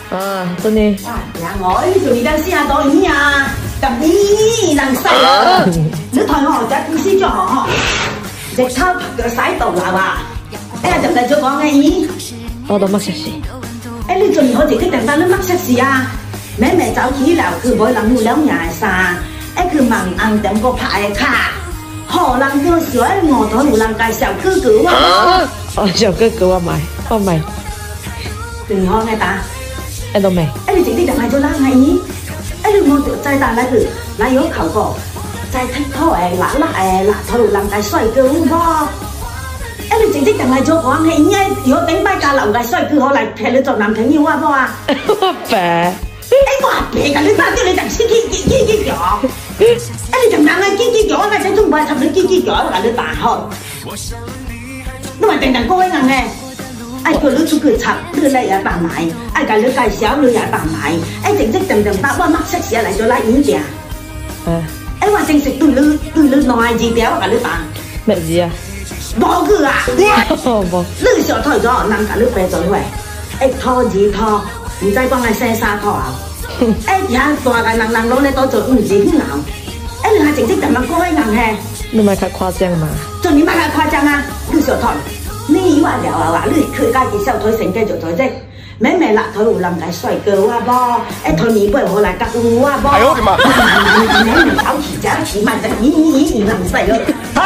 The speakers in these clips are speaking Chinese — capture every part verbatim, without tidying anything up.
啊，真的。 哇，呀，我呢就你当四啊多年啊，咁呢能使啊？你睇我只公司咗嗬，日頭拍腳洗到啦哇！哎呀，就嚟咗講嘅咦？ 我都乜食事？ 哎，你仲我自己訂單都乜出事啊？妹妹走起樓，佢冇諗冇兩廿三，哎佢問硬訂個牌卡，可能叫小哎我同有人介紹哥哥啊。 哦，小哥哥我買，我買。 對我嘅打。 哎都未。 哎你自己訂係咗啦係咦？哎你我再打嚟佢，嚟有求個，再剔拖誒嗱嗱誒嗱同有人介帥哥喎。哎，你直接定係做講嘅，而家如果頂班價樓嘅帥哥可嚟劈你做男朋友啊噃啊！ 我白。 哎，我阿伯㗎，你打啲你就黐黐黐黐黐咗。哎，你就硬係黐黐咗，咪使中擺插你黐黐咗，㗎你打開。因為定定高硬嘅，哎叫你出去插，你嚟也扮買，哎㗎你介紹你也扮買，哎正式定定打我乜色事嚟咗拉演嘅。 嗯。 哎話正式對你對你內字條㗎你打。 咩字啊？ 冇佢啊！ 冇。 呢時候退咗，能夠你病咗喂，一拖二拖，唔使講係聲沙拖啊！一下大嘅能能攞你多做唔止啲牛，一你係正式咁樣該硬嘅。 你咪太誇張嘛！ 做你咪太誇張啊！呢時候退，你話就話話你佢家己收退成繼續退職，妹妹辣退有能計帥哥啊噃，一退你不如我嚟夾我啊噃。係我點啊？妹妹搞起走起嘛就咦咦咦能細咯。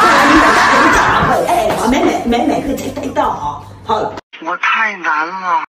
哎，我妹妹妹妹佢食得多，好。 我太難了。